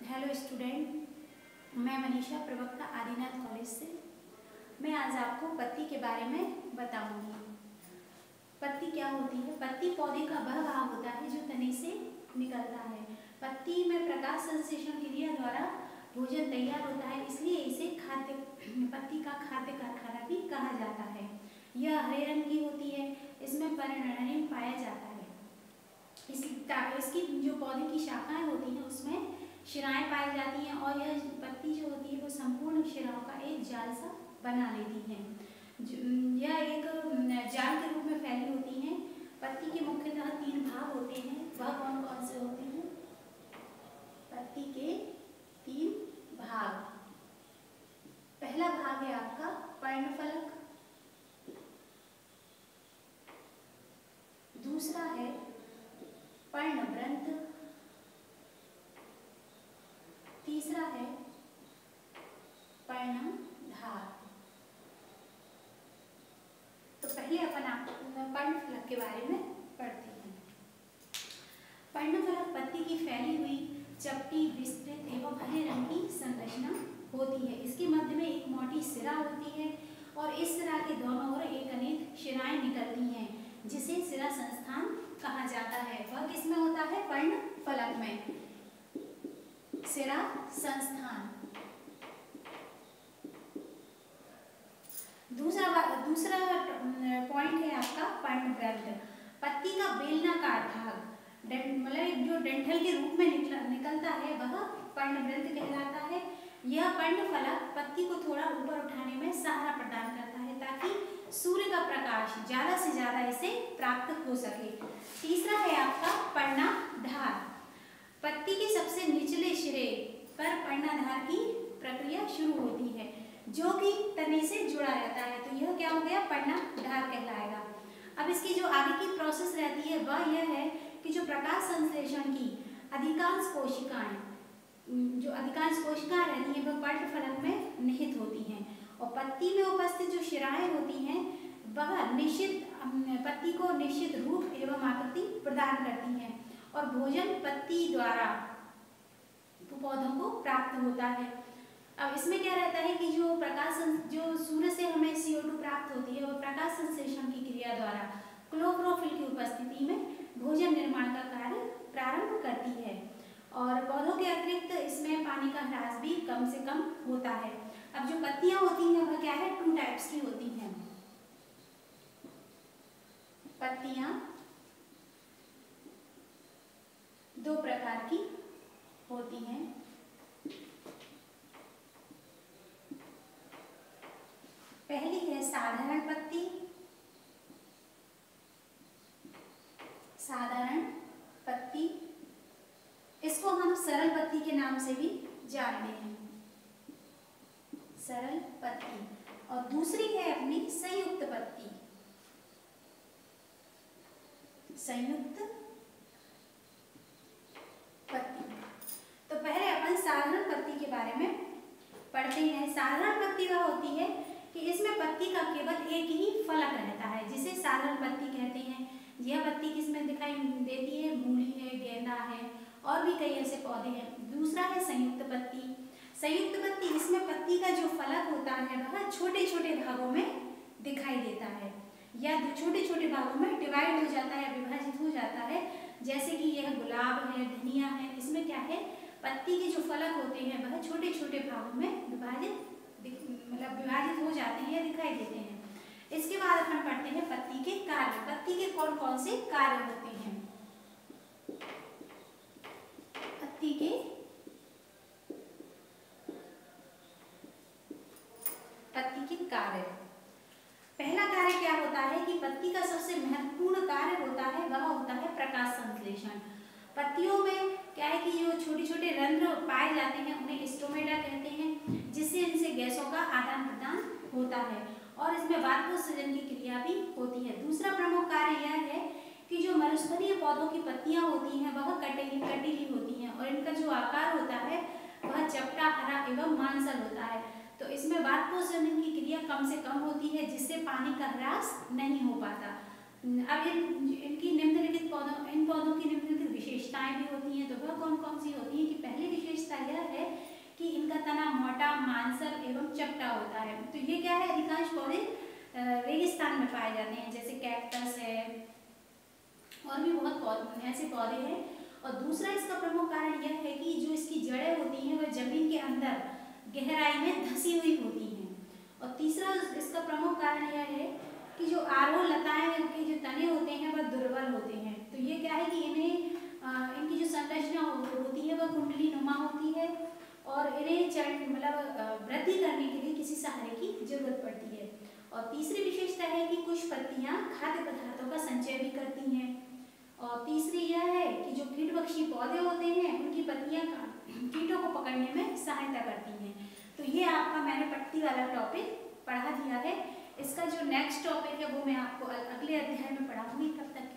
Hello student, मैं मनीषा प्रवक्ता Adinath college से। मैं आज आपको पत्ती के बारे में बताऊंगी। पत्ती क्या होती है? पत्ती पौधे का वह भाग होता है जो तने से निकलता है। पत्ती में प्रकाश संश्लेषण क्रिया द्वारा भोजन तैयार होता है, इसलिए इसे पत्ती का खाद्य कारखाना भी कहा जाता है। यह हरे रंग की होती है, इसमें पर्णरंध्र पाया जाता है। इसकी जो पौधे की शाखाएं होती हैं उसमें शिराएं पाई जाती हैं और यह पत्ती जो होती है वो संपूर्ण शिराओं का एक जाल सा बना लेती है। यह एक जाल के रूप में फैली होती हैं। पत्ती के मुख्यतः 3 भाग होते हैं। वह कौन कौन से होते हैं? पत्ती के 3 भाग। पहला भाग है आपका पर्णफलक, दूसरा है पर्णवृंत, तीसरा है पर्णधार। तो पहले अपन पर्णफलक के बारे में पढ़ते हैं। पर्णफलक पत्ती की फैली हुई चपटी, विस्तृत एवं हरे रंग की संरचना होती है। इसके मध्य में एक मोटी सिरा होती है और इस सिरा के दोनों ओर एक अनेक शिराएं निकलती हैं, जिसे सिरा संस्थान कहा जाता है। वह किसमें होता है? पर्णफलक में, सिरा संस्थान। दूसरा पॉइंट है आपका पर्णवृंत। पत्ती का बेलनाकार भाग, मतलब जो डंठल के रूप में निकलता है, वह पर्णवृंत कहलाता है। यह पर्णफलक पत्ती को थोड़ा ऊपर उठाने में सहारा प्रदान करता है ताकि सूर्य का प्रकाश ज्यादा से ज्यादा इसे प्राप्त हो सके। तीसरा है आपका पर्णधार। पत्ती के सबसे निचले सिरे पर पर्णधार की प्रक्रिया शुरू होती है, जो कि तने से जुड़ा रहता है। तो यह क्या हो गया? पर्णधार कहलाएगा। अब इसकी जो आगे की प्रोसेस रहती है वह यह है कि जो प्रकाश संश्लेषण की अधिकांश कोशिकाएं रहती हैं वह पर्णफलक में निहित होती हैं और पत्ती में उपस्थित जो शिराएं होती हैं वह पत्ती को निश्चित रूप एवं आकृति प्रदान करती हैं और भोजन पत्ती द्वारा पौधों को प्राप्त होता है। अब इसमें क्या रहता है कि जो सूर्य से हमें CO2 प्राप्त होती है वह प्रकाश संश्लेषण की क्रिया द्वारा क्लोरोफिल की उपस्थिति में भोजन निर्माण का कार्य प्रारंभ करती है और पौधों के अतिरिक्त इसमें पानी का ह्रास भी कम से कम होता है। अब जो पत्तियां होती हैं वह क्या है? 2 टाइप्स की होती हैं। पत्तियां 2 प्रकार की होती हैं। पहली है साधारण पत्ती। साधारण पत्ती, इसको हम सरल पत्ती के नाम से भी जानते हैं, सरल पत्ती। और दूसरी है अपनी संयुक्त पत्ती। संयुक्त पत्ती। तो पहले अपन साधारण पत्ती के बारे में पढ़ते हैं। साधारण पत्ती वह होती है कि इसमें पत्ती का केवल एक ही फलक रहता है, जिसे साधारण पत्ती कहते हैं। यह पत्ती किसमें दिखाई देती है? मूली है, गेंदा है और भी कई ऐसे पौधे हैं। दूसरा है संयुक्त पत्ती। संयुक्त पत्ती, इसमें पत्ती का जो फलक होता है वह छोटे छोटे भागों में दिखाई देता है या छोटे छोटे भागों में डिवाइड हो जाता है, विभाजित हो जाता है। जैसे कि यह गुलाब है, धनिया है, इसमें क्या है? पत्ती के जो फलक होते हैं वह छोटे छोटे भागों में विभाजित हो जाते हैं या दिखाई देते हैं। इसके बाद अपन पढ़ते हैं पत्ती के कार्य। पत्ती के कौन कौन से कार्य होते हैं? पत्ती के कार्य। पहला कार्य क्या होता है कि पत्ती का सबसे महत्वपूर्ण कार्य होता है वह होता है प्रकाश संश्लेषण। पत्तियों में क्या है कि जो छोटे छोटे रंध्र पाए जाते हैं उन्हें स्टोमेटा कहते हैं, जिससे इनसे गैसों का आदान प्रदान होता है और इसमें वाष्पोत्सर्जन की क्रिया भी होती है। दूसरा प्रमुख कार्य यह है कि जो मरुस्थलीय पौधों की पत्तियां होती हैं वह कटीली होती हैं और इनका जो आकार होता है वह चपटा, हरा एवं मांसल होता है। तो इसमें वाष्पोत्सर्जन की क्रिया कम से कम होती है, जिससे पानी का ह्रास नहीं हो पाता। अब इनकी इन पौधों की निम्नलिखित विशेषताएं भी होती हैं। तो वह कौन कौन सी होती हैं कि पहली विशेषता यह इनका तना मोटा, मांसल एवं चपटा होता है। तो ये क्या है, अधिकांश पौधे रेगिस्तान में पाए जाते हैं, जैसे कैक्टस है और भी बहुत ऐसे पौधे हैं। और दूसरा इसका प्रमुख कारण यह है कि जो इसकी जड़ें होती हैं वह जमीन के अंदर गहराई में धसी हुई होती हैं। और तीसरा इसका प्रमुख कारण यह है कि जो आरोह लताएं के जो तने होते हैं वह दुर्बल होते हैं। तो ये क्या है कि इनकी जो संरचना होती है वह कुंडली नुमा होती है और इन्हें वृद्धि करने के लिए किसी सहारे की जरूरत पड़ती है। और तीसरी विशेषता है कि कुछ पत्तियां खाद्य पदार्थों का संचय भी करती हैं। और तीसरी यह है कि जो कीटभक्षी पौधे होते हैं उनकी पत्तियां कीटों को पकड़ने में सहायता करती हैं। तो ये आपका मैंने पत्ती वाला टॉपिक पढ़ा दिया है। इसका जो नेक्स्ट टॉपिक है वो मैं आपको अगले अध्याय में पढ़ाऊंगी। तब तक